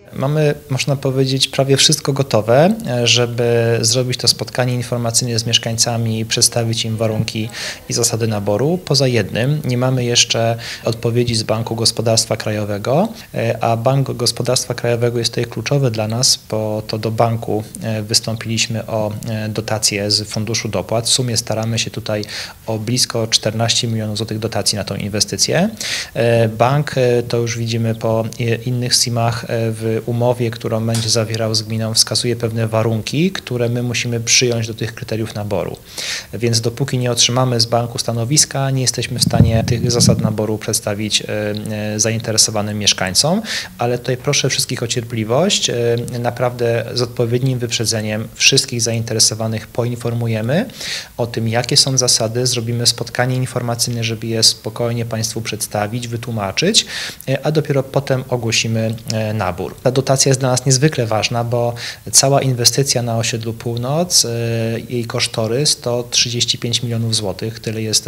Mamy, można powiedzieć, prawie wszystko gotowe, żeby zrobić to spotkanie informacyjne z mieszkańcami, przedstawić im warunki i zasady naboru. Poza jednym, nie mamy jeszcze odpowiedzi z Banku Gospodarstwa Krajowego, a Bank Gospodarstwa Krajowego jest tutaj kluczowy dla nas, bo to do banku wystąpiliśmy o dotacje z Funduszu Dopłat. W sumie staramy się tutaj o blisko 14 milionów złotych dotacji na tą inwestycję. Bank, to już widzimy po innych SIM-ach, w umowie, którą będzie zawierał z gminą, wskazuje pewne warunki, które my musimy przyjąć do tych kryteriów naboru. Więc dopóki nie otrzymamy z banku stanowiska, nie jesteśmy w stanie tych zasad naboru przedstawić zainteresowanym mieszkańcom, ale tutaj proszę wszystkich o cierpliwość. Naprawdę z odpowiednim wyprzedzeniem wszystkich zainteresowanych poinformujemy o tym, jakie są zasady, zrobimy spotkanie informacyjne, żeby je spokojnie Państwu przedstawić, wytłumaczyć, a dopiero potem ogłosimy nabór. Ta dotacja jest dla nas niezwykle ważna, bo cała inwestycja na osiedlu Północ, jej kosztorys to 35 milionów złotych.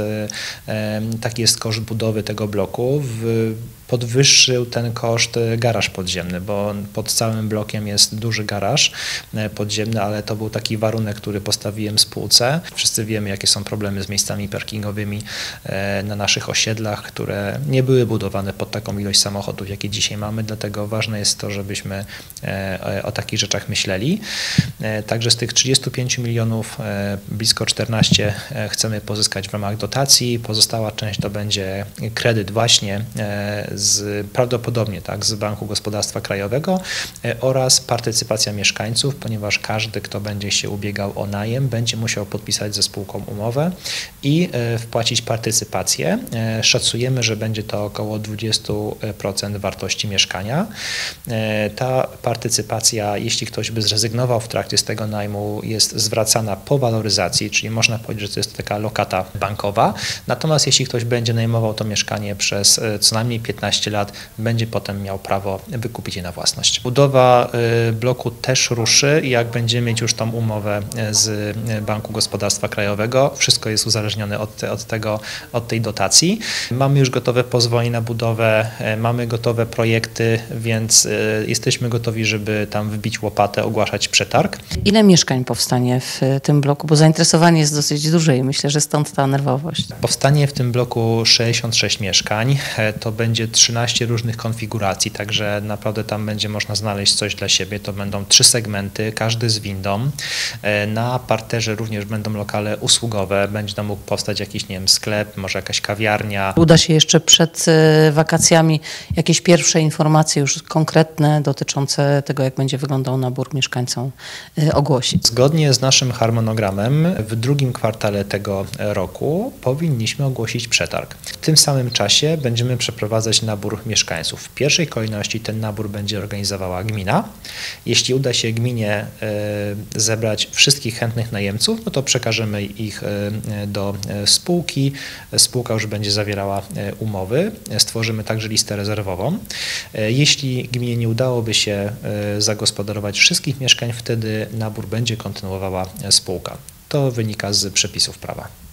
Taki jest koszt budowy tego bloku. Podwyższył ten koszt garaż podziemny, bo pod całym blokiem jest duży garaż podziemny, ale to był taki warunek, który postawiłem spółce. Wszyscy wiemy, jakie są problemy z miejscami parkingowymi na naszych osiedlach, które nie były budowane pod taką ilość samochodów, jakie dzisiaj mamy, dlatego ważne jest to, żebyśmy o takich rzeczach myśleli. Także z tych 35 milionów blisko 14 chcemy pozyskać w ramach dotacji. Pozostała część to będzie kredyt właśnie prawdopodobnie z Banku Gospodarstwa Krajowego oraz partycypacja mieszkańców, ponieważ każdy, kto będzie się ubiegał o najem, będzie musiał podpisać ze spółką umowę i wpłacić partycypację. Szacujemy, że będzie to około 20% wartości mieszkania. Ta partycypacja, jeśli ktoś by zrezygnował w trakcie z tego najmu, jest zwracana po waloryzacji, czyli można powiedzieć, że to jest taka lokata bankowa. Natomiast jeśli ktoś będzie najmował to mieszkanie przez co najmniej 15 lat, będzie potem miał prawo wykupić je na własność. Budowa bloku też ruszy, jak będziemy mieć już tą umowę z Banku Gospodarstwa Krajowego. Wszystko jest uzależnione od tej dotacji. Mamy już gotowe pozwolenie na budowę, mamy gotowe projekty, więc jesteśmy gotowi, żeby tam wbić łopatę, ogłaszać przetarg. Ile mieszkań powstanie w tym bloku? Bo zainteresowanie jest dosyć duże i myślę, że stąd ta nerwowość. Powstanie w tym bloku 66 mieszkań. To będzie 13 różnych konfiguracji, także naprawdę tam będzie można znaleźć coś dla siebie. To będą 3 segmenty, każdy z windą. Na parterze również będą lokale usługowe. Będzie tam mógł powstać jakiś, nie wiem, sklep, może jakaś kawiarnia. Uda się jeszcze przed wakacjami jakieś pierwsze informacje już konkretne dotyczące tego, jak będzie wyglądał nabór mieszkańcom ogłosić. Zgodnie z naszym harmonogramem w drugim kwartale tego roku powinniśmy ogłosić przetarg. W tym samym czasie będziemy przeprowadzać nabór mieszkańców. W pierwszej kolejności ten nabór będzie organizowała gmina. Jeśli uda się gminie zebrać wszystkich chętnych najemców, no to przekażemy ich do spółki. Spółka już będzie zawierała umowy. Stworzymy także listę rezerwową. Jeśli gminie nie udałoby się zagospodarować wszystkich mieszkań, wtedy nabór będzie kontynuowała spółka. To wynika z przepisów prawa.